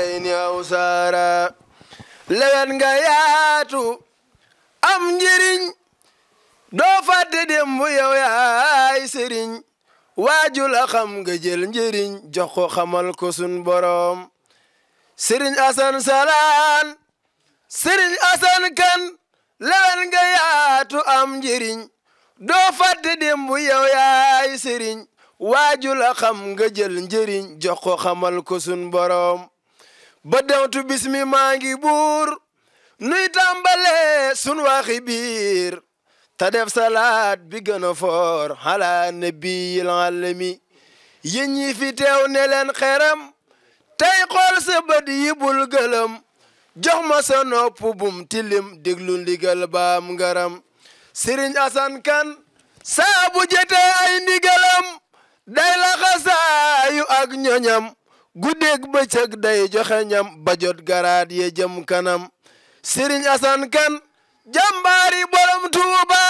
daarayni aw saara lewen nga yaatu am njëriñ doo fàtte démb yow yaay sëriñ waaju la xam nga jël njëriñ jox ko xamal ko sun boroom sëriñ asan salaan sëriñ asan kan lewen nga yaatu am njëriñ doo fàtte démb yow yaay sëriñ waaju la xam nga jël njëriñ jox ko xamal ko sun boroom ba dewtu bismi maa ngi buur nuy tàmbale sun waxi biir ta def salaat bi gën a foor ala nabiyil alami yéen ñi fi teew ne leen xeram tey xool sa bët yi bul gëlëm jox ma sa nopp bum tilim déglu ndigal baam ngaram sëriñ asan kan saa bu jotee ay ndigalam day laxasaayu ak ñoñam guddeeg bëccëg day joxe ñam ba jot garaat ye jëm kanam sëriñ asan kan jàmbaari borom tuuba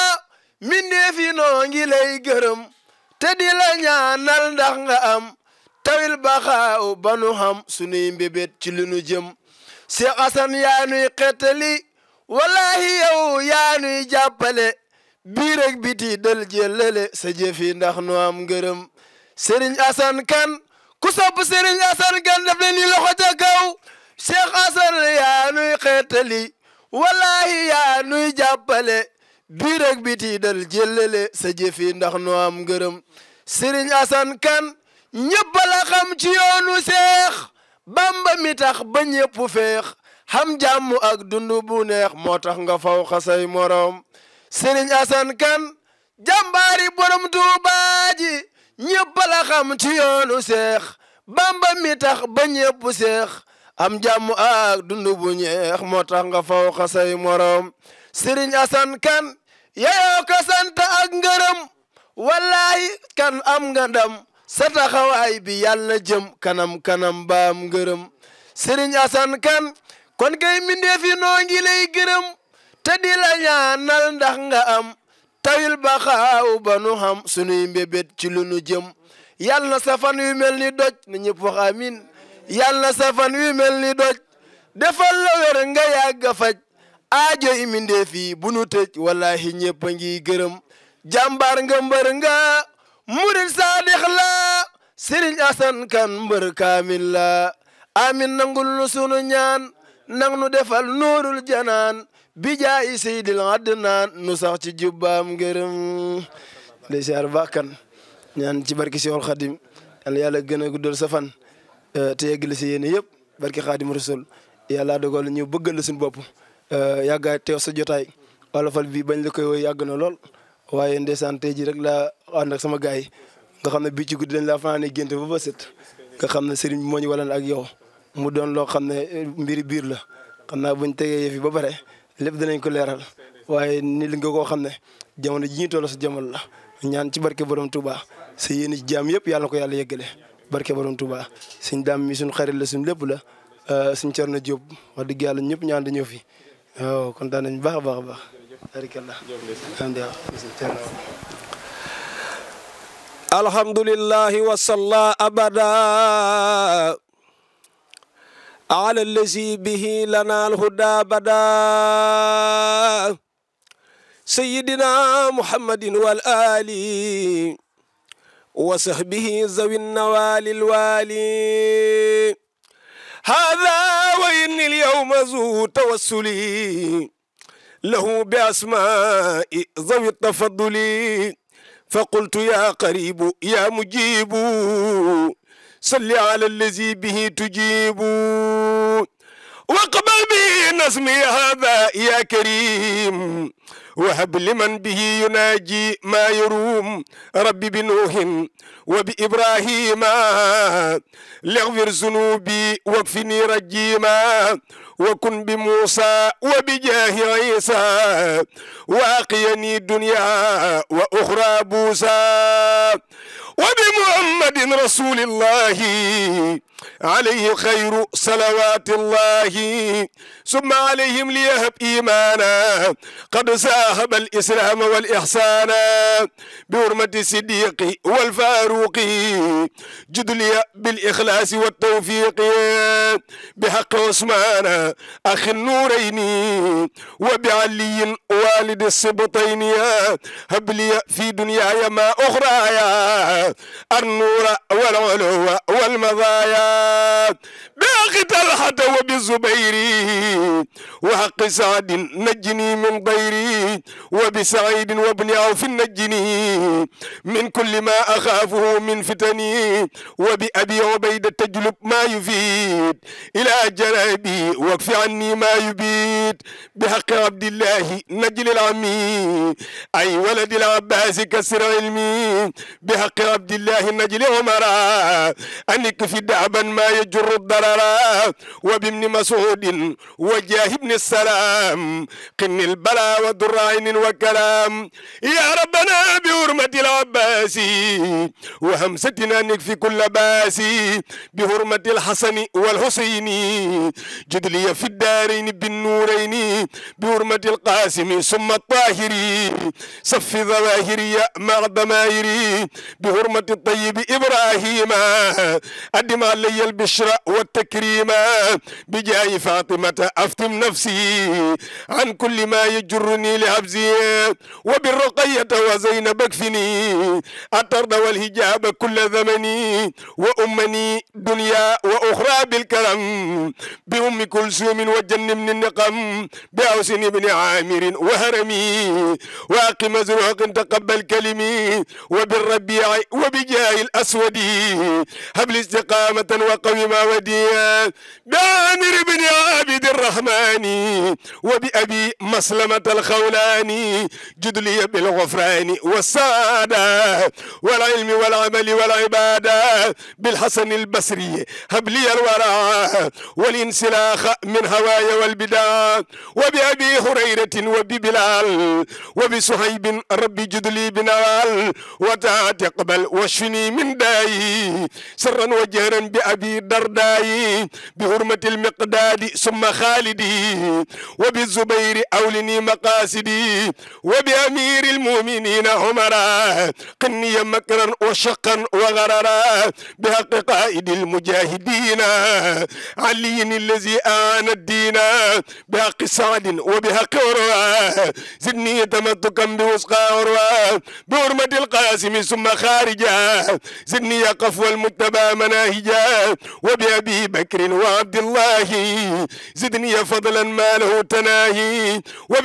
mbindeef yi noo ngi lay gërëm te di la ñaanal ndax nga am tawil baxaaw banu xam sunuy mbébét ci li nu jëm Cheikh Assane yaa nuy xettali wallahi yow yaa nuy jàppale biir ak biti del jëlale sa jëfi ndax nu am ngërëm Serigne Assane Kane ku sopp Serigne Assane Kane def leen ni loxo ca kaw Cheikh Assane yaa nuy xettali wallahi yaa nuy jàppale biir ak biti del jëlale sa jëfi ndax nu am ngërëm Serigne Assane Kane ñëpp la xam ci yoonu Seex Bamba mi tax ba ñëpp feex xam jàmm ak dundu bu neex moo tax nga faw xasay morom Serigne Assane Kane jàmbaari borom Tuuba ji ñëpp la xam ci yoonu Seex Bamba mi tax ba ñëpp seex am jàmm ak dundu bu neex moo tax nga faw xasay morom Serigne Assane Kane yeyoo ko sant ak ngërëm wallahi kan am nga ndam sa taxawaay bi yàlla jëm kanam kanam baam ngërëm Serigne Assane Kane kon kay mbindeef yi noo ngi lay gërëm te di la ñaanal ndax nga am tawil ba xaaw ba nu xam sunuy mbébét ci lu nu jëm yàlla na sa fan yu mel ni doj na ñëpp wax amin yàlla na sa fan yu mel ni doj defal la wér nga yàgg faj aajo yi mbindeef yi bu nu tëj wallahi ñëpp a ngi gërëm jàmbaar nga mbër nga murid saadix la Serigne Assane Kane mbër kaamil la amin nangul nu sunu ñaan nang nu defal nuurul janaan bi jaayi seydil adnaan nu sax ci jubbaam ngërëm de siyaar bakkan ñaan ci barki Seexul Xadim yàlla yàlla gën a guddal sa fan te yeggali si yéene yëpp barki Xaadim Rasul yàlla dogal ñu bëggal la suñu bopp yàgga teew sa jotaay wala fal bi bañ la koy woy yàgg na lool waaye ndeysaan tey ji rek laa ànd ak sama gaay yi nga xam ne bii ci guddi dañ laa fanaane génte ba ba set nga xam ne sëriñ bi moo ñu walan ak yow mu doon loo xam ne mbiri biir la xam naa buñ tegee yëf yi ba pare lépp danañ ko leeral waaye ni li nga koo xam ne jamono ji ñu toll sa jamono la ñaan ci barke borom Touba sa yéene ci jaam yëpp yàlla ko yàlla yeggale barke borom Touba suñ daam mi suñ xarit la suñ lépp la suñ Cerno Diop wax dëgg yàlla ñëpp ñaan dañoo fi waaw kontaan nañ baax a baax a baax barakallah alhamdulillahi wa salla abada ala allazi bihi lana alhuda bada sayyidina muhammadin wal ali wa sahbihi zawi nawali alwali hadha wa inni alyawma zu tawassuli له بأسماء ذوي التفضل فقلت يا قريب يا مجيب صل على الذي به تجيب واقبل به نسمي هذا يا كريم وهب لمن به يناجي ما يروم ربي بنوح وبإبراهيم لاغفر ذنوبي واكفني رجيما وكن بموسى وبجاه عيسى واقيني دنيا واخرى بوسى وبمحمد رسول الله عليه خير صلوات الله ثم عليهم ليهب إيمانا قد ساهب الإسلام والإحسان بحرمة الصديق والفاروق جدلي بالإخلاص والتوفيق بحق عثمان أخي النورين وبعلي والد السبطين هب لي في دنياي ما أخرايا النور والعلو والمضايا بحق طلحة وبالزبير وحق سعد نجني من ضيري وبسعيد وابن عوف نجني من كل ما أخافه من فتني وبأبي عبيدة تجلب ما يفيد إلى جنابي واكف عني ما يبيد بحق عبد الله نجل العمي أي ولد العباس كسر علمي بحق عبد الله نجل عمرا أنك في دعبا ما يجر الضرر وبابن مسعود وجاه ابن السلام قن البلاء وضر عين وكلام يا ربنا بحرمة العباس وهمستنا نكفي كل باس بحرمة الحسن والحسين جدلي في الدارين بالنورين بحرمة القاسم ثم الطاهري صف ظواهري مع ضمائري بحرمة الطيب إبراهيم أدم علي البشرى والتكريم بجاه فاطمة أفتم نفسي عن كل ما يجرني لحبزي وبالرقية وزينب اكفني الطرد والهجاب كل زمني وأمني دنيا وأخرى بالكرم بأم كلثوم وجنبني النقم بأوسن بن عامر وهرمي واقم زروق تقبل كلمي وبالربيع وبجاه الأسود هب لي استقامة وقوي ما وديا بعامر بن عابد الرحمن وبأبي مسلمة الخولاني جدلي بالغفران والسعادة والعلم والعمل والعبادة بالحسن البصري هب لي الورع والانسلاخ من هوايا والبدع وبأبي هريرة وببلال وبسهيب ربي جدلي بنوال وتقبل واشفني من داي سرا وجهرا بأبي درداي بحرمة المقداد ثم خالدي وبالزبير أولني مقاصدي وبأمير المؤمنين عمرا قني مكرا وشقا وغررا بحق قائد المجاهدين علي الذي آن الدين بحق سعد وبحق عروة زدني تمتكا بوسقى عروة بحرمة القاسم ثم خارجا زدني قفو المجتبى مناهجا وبأبي بكر وعبد الله زدني فضلا ما له تناهي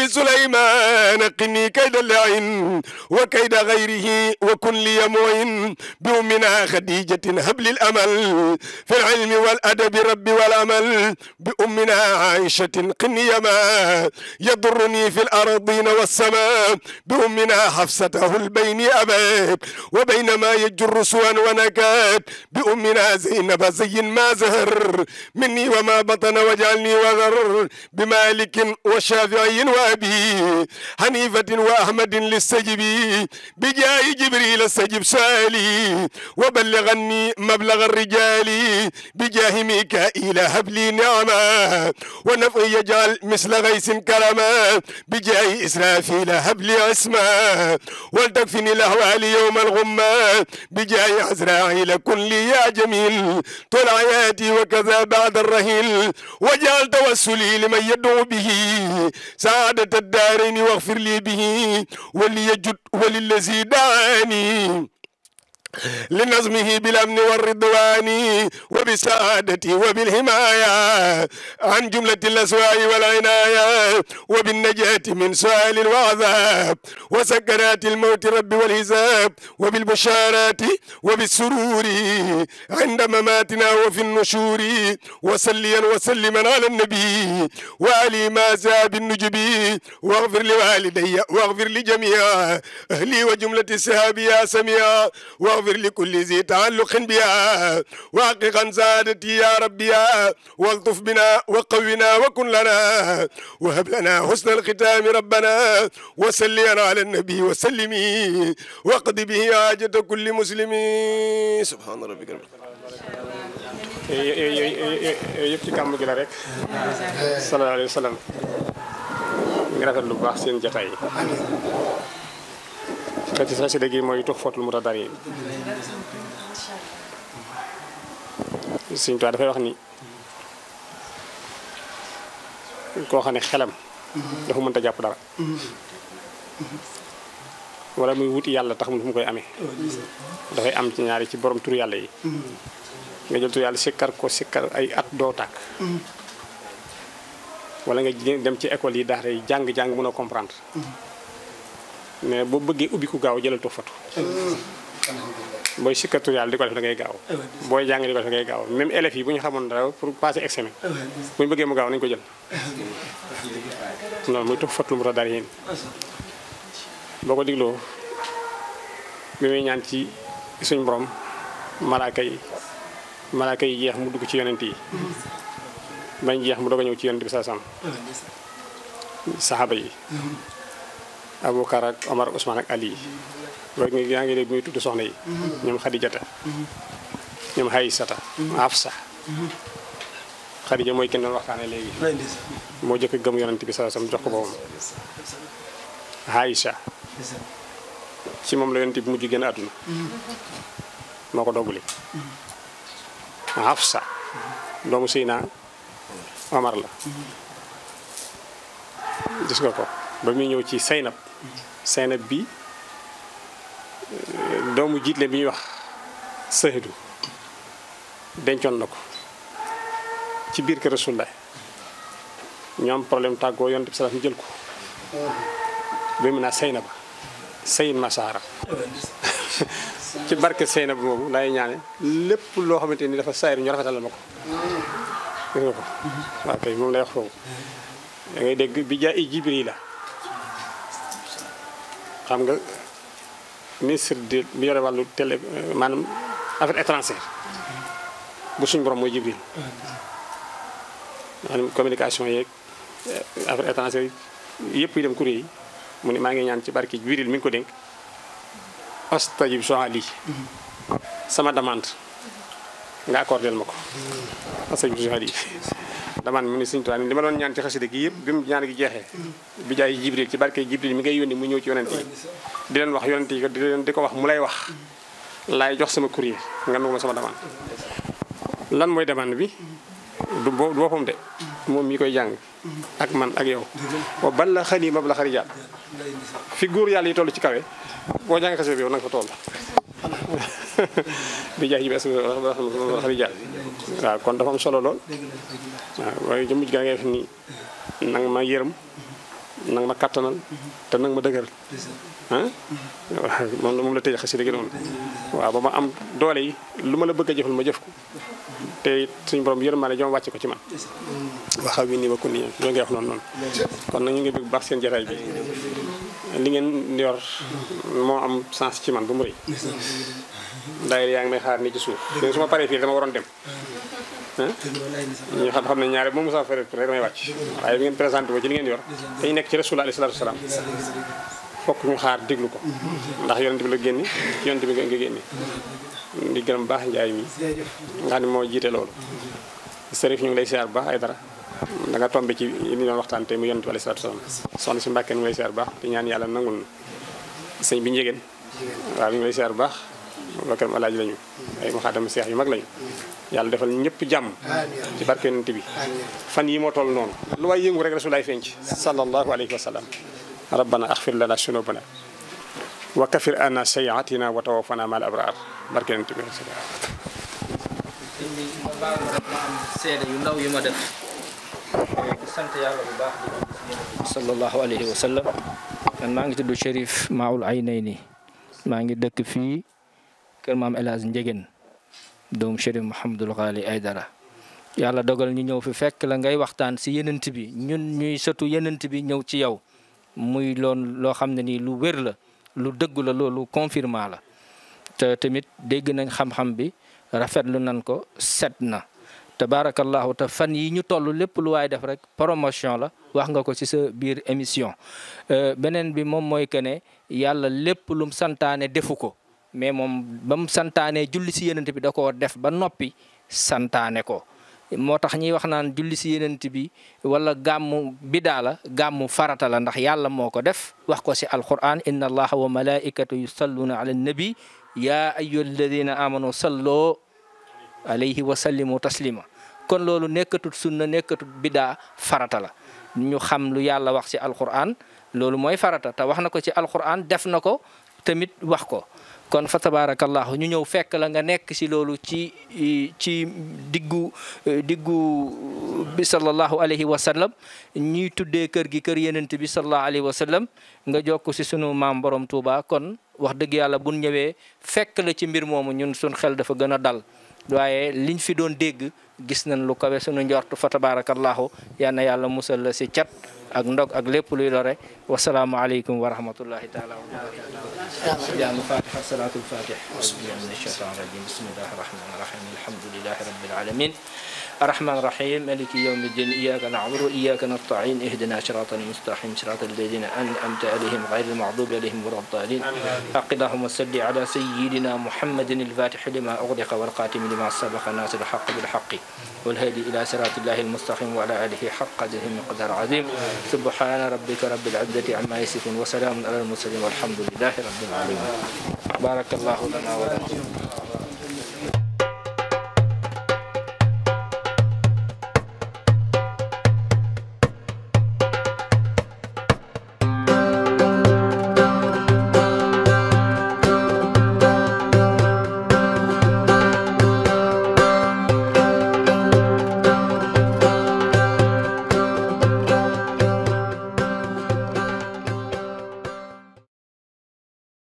وبسليمان قني كيد اللعين وكيد غيره وكن لي معين بأمنا خديجة هبل الأمل في العلم والأدب رب والأمل بأمنا عائشة قني ما يضرني في الأرضين والسماء بأمنا حفصته البين أباب وبينما يجر سوى ونكات بأمنا زينب زين ما زهر مني وما بطن واجعلني وذر بمالك وشافعي وأبي حنيفة وأحمد للسجبي بجاه جبريل السجب سالي وبلغني مبلغ الرجال بجاه ميكائيل هب لي نعمة ونفعي يجعل مثل غيث كرما بجاه إسرافيل هب لي عصمة ولتكفني الأهوال يوم الغمة بجاه عزرائيل كن لي يا جميل طول حياتي وكذا بعد الرهيل وجعل توسلي لمن يدعو به سعادة الدارين واغفر لي به وليجد وللذي دعاني لنظمه بالأمن والرضوان وبسعادتي وبالحماية عن جملة الأسواء والعناية وبالنجاة من سؤال وعذاب وسكرات الموت رب والحساب وبالبشارات وبالسرور عند مماتنا وفي النشور وصليا وسلما على النبي وعلي ما زاب النجب واغفر لوالدي واغفر لجميع أهلي وجملة السهاب يا سميع واغفر لكل ذي تعلق بها واحققا سعادتي يا ربي والطف بنا وقونا وكن لنا وهب لنا حسن الختام ربنا وسلي على النبي وسلمي واقض به حاجة كل مسلم سبحان ربك رب العالمين. yooyu yëpp ci kàmm gi la rek. sallallahu alayhi wa sallam. ngi rafet lu baax seen jotaay yi. te ci xasida gi mooy Tuhfatul Mutadariyin. Sëñ Tuubaa dafay wax ni koo xam ne xelam dafa mënta jàpp dara. wala muy wuti yàlla tax mu koy amee. dafay am ci ñaari ci borom tur yàlla yi. nga jël tur yàlla sikkar ko sikkar ay at doo tàkk. wala nga dem ci école yi daara yi jàng mën a comprendre. mais boo bëggee ubbi ku gaaw jëlal Tuhfatu. booy sikkar tur yàlla di ko def da ngay gaaw. booy jàng di ko def da ngay gaaw même élèves yi bu ñu xamoon dara pour passer examen. bu ñu bëggee mu gaaw nañu ko jël. noonu muy Tuhfatul Mutadariyin. boo ko digloo bi muy ñaan ci suñ borom malaaka yi jeex mu dugg ci yonent yi bañ jeex mu doog a ñëw ci yonent bi sallallahu alayhi wasallam saxaaba yi Abubakar ak Omar Ousmane ak Ali loolu yaa ngi dégg muy tudd soxna yi ñoom Xadijata ñoom Haysata Hafsa Xadija mooy kenn doon waxtaane léegi moo jëkk gëm yonent bi sallallahu alayhi wasallam jox ko boppam Aïcha ci moom la yonent bi mujj génn àdduna moo ko dogguli Hafsa doomu Seyna Omar la gis nga ko ba muy ñëw ci Seynab bi doomu jiitle bi ñuy wax Sahdu dencoon na ko ci biir kër Rasulullah ñu am problème tàggoo yonent bi sallallahu alayhi wasallam jël ko ba mu naa Seynaba Seyn Masara ci barke Seynab boobu lay ñaane lépp loo xamante ni dafa sayru ñu rafetal ma ko. gis nga ko waaw kay moom lay wax foofu da ngay dégg bi jaa i Jibril la xam nga ministre de bi yore wàllu télé maanaam affaire étrangère bu suñ borom mooy Jibril maanaam communication yeeg affaire étrangère yëpp yi dem courrier yi mu ne maa ngi ñaan ci barke Jibril mi ngi ko dénk astajib soali sama demande nga accordel ma ko astajib soali demande mu ne Sëñ Tuubaa li ma doon ñaan ci xasida gi yëpp bi mu ñaan gi jeexee bi jaay Jibril ci barke Jibril mi ngay yónni mu ñëw ci yonent yi di leen wax yonent yi di ko wax mu lay wax laay jox sama courrier nga nangu ma sama demande lan mooy demande bi du boppam de moom mi koy jàng ak man ak yow wa bal la xani mab la xarijaat fi góor yàlla yi toll ci kawe boo jàng xasida bi yow nanga fa toll bi jaay ji bi xarijaat waaw kon dafa am solo lool waaw waaye jëmmuj gaa ngay def ni nanga ma yërëm nanga ma kattanal te nanga ma dëgëral ah moom la tëj xasida gi noonu waaw ba ma am doole yi lu ma la bëgg a jëfal ma jëf ko te suñu borom yërmaale joom wàcce ko ci man waxaw wi nii ba ko nii ñoo ngi wax noonu kon nag ñu ngi bëgg baax seen jataay bi li ngeen yor moo am sens ci man bu mu rëy daayira yaa ngi may xaar nii ci suuf léegi su ma paree fii dama waroon dem ñu xam ne ñaare moom Moussa Fere rek damay wàcc waaye bi ngeen présenté ko ci li ngeen yor te ñu nekk ci Rasulullah alayhi salaatu wasalaam fokk ñu xaar déglu ko ndax yonent bi la génni ci yonent bi nga génni di gërëm baax njaay mi nga xam ne moo jiite loolu sërif ñu ngi lay siyaar bu baax ay dara da nga tombé ci li ñu doon waxtaan tey mu yonent bi alayhi salaatu wasalaam soxna si Mbàkke ñu ngi lay siyaar bu baax te ñaan yàlla nangul na sëñ bi njegéen waaw ñu ngi lay siyaar bu baax waa këram alaaji lañu ay muxaadam seex yu mag lañu yàlla defal ñëpp jàmm ci barke yonent bi fan yi moo toll noonu lu waay yëngu rek rasulaay feeñ ci sallallahu alayhi wa sallam rabbana axfir lana sunubana wa kafir anna sayiatina wa tawaffana mal abrar barke yonent bi seede yu ndaw yu ma def di sant yàlla bu baax di sallallahu alayhi wa sallam man maa ngi tudd Chérif Maoul Aynayni maa ngi dëkk fii kër maam El Hadj Ndiéguène doomu Chérif Mouhamadul Ghali Aydara yàlla dogal ñu ñëw fi fekk la ngay waxtaan si yenent bi ñun ñuy sëtu yenent bi ñëw ci yow muy loon loo xam ne nii lu wér la lu dëggu la loolu confirmant la te tamit dégg nañ xam-xam bi rafetlu nañ ko set na tabarakallahu te fan yi ñu toll lépp lu waay def rek promotion la wax nga ko ci sa biir émission beneen bi moom mooy que ne yàlla lépp lum santaane defu ko mais moom ba mu santaane julli si yenent bi da koo def ba noppi santaane ko moo tax ñuy wax naan julli si yenent bi wala gàmmu bidaa la gàmmu farata la ndax yàlla moo ko def wax ko si alquran inna allaha wa malaikatu yusalluna ala nabi ya ayyuha alladina amanu sallo alayhi wa sallimu taslima kon loolu nekkatut sunna nekkatut bidaa farata la ñu xam lu yàlla wax si alquran loolu mooy farata te wax na ko ci alquran def na ko tamit wax ko kon fa tabarakallahu ñu ñëw fekk la nga nekk si loolu ci diggu bi sallallahu alayhi wa sallam ñuy tuddee kër gi kër yenent bi sallallahu alayhi wa sallam nga jokk si sunu maam borom Touba kon wax dëgg yàlla buñ ñëwee fekk la ci mbir moomu ñun suñ xel dafa gën a dal waaye liñ fi doon dégg gis nañ lu kawe sunu njort fa tabarakallahu yal na yàlla musal la si cat ak ndog ak lépp luy lore wasalaamu aleykum wa rahmatullahi taala wa barakatuh jàng fatiha salatul fatih min ashaitan rajim bismillahi rahmani rahim alhamdulillahi rabbil alamin الرحمن الرحيم مالك يوم الدين إياك نعبد وإياك نستعين اهدنا صراط المستقيم صراط الذين أنعمت عليهم غير المغضوب عليهم ولا الضالين حق اللهم صل على سيدنا محمد الفاتح لما أغلق والقاتم لما سبق الناصر الحق بالحق والهادي إلى صراط الله المستقيم وعلى آله حق قدره مقدار عظيم سبحان ربك رب العزة عما يصفون وسلام على المرسلين والحمد لله رب العالمين بارك الله لنا ولكم